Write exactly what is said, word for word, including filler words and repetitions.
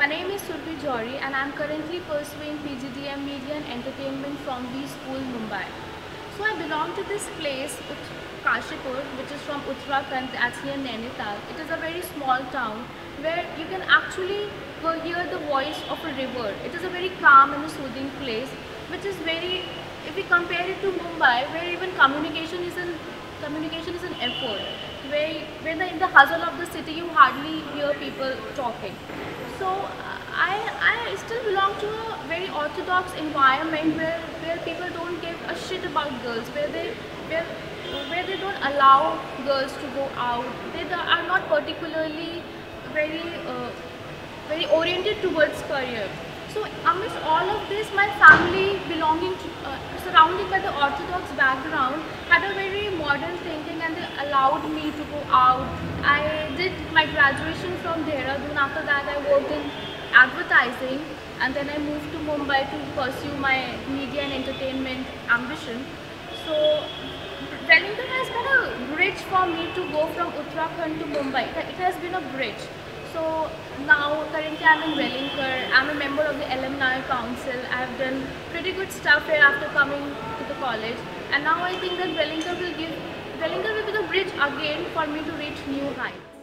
name is Surbi Johri and I am currently pursuing P G D M Media and Entertainment from V School, Mumbai. So I belong to this place, Ut- Kashipur, which is from Uttarakhand, that's near Nainital. It is a very small town where you can actually go hear the voice of a river. It is a very calm and a soothing place, which is very, if we compare it to Mumbai, where even communication is an communication is an effort, where, where the, in the hustle of the city you hardly hear people talking. So uh, I, I still belong to a very orthodox environment where, where people don't give a shit about girls, where they where, where they don't allow girls to go out. They do- are not particularly very uh, very oriented towards career. So amidst all of this, my family belonging to, uh, surrounded by the orthodox background, had a very modern thinking and they allowed me to go out. I did my graduation from Dehradun. After that I worked in advertising and then I moved to Mumbai to pursue my media and entertainment ambition. So Wellington has been a bridge for me to go from Uttarakhand to Mumbai. It has been a bridge. So now currently I'm in Wellinger. I'm a member of the Alumni Council. I've done pretty good stuff here after coming to the college. And now I think that Wellinger will give Wellinger will be the bridge again for me to reach new heights.